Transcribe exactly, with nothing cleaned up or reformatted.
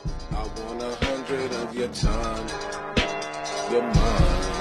I want a hundred of your time, your mind.